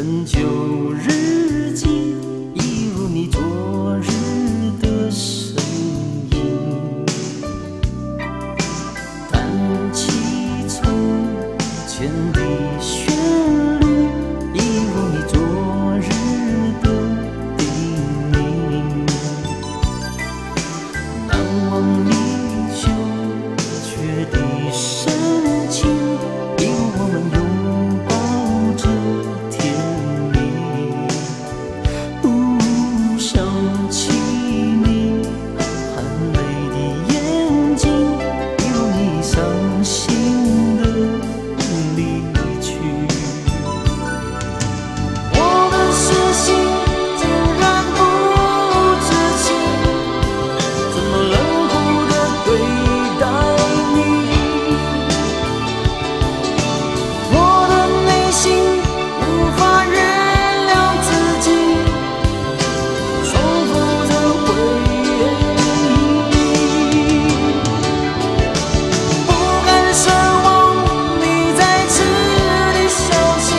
本就日记，一如你昨日的身影。弹起从前的旋律，一如你昨日的叮咛。难忘你久却的深情，一如我们拥抱着甜蜜。想起你含泪的眼睛，一如你伤心的离去。我们是心竟然不知情，怎么冷酷地对待你？我的内心无法原谅自己，重复着回忆，不敢奢望你再次的相信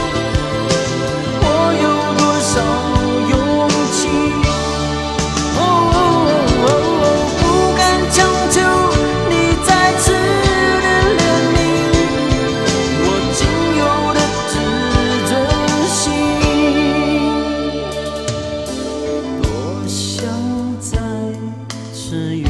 我有多少勇气。不敢强求你再次的怜悯我仅有的自尊心。多想再次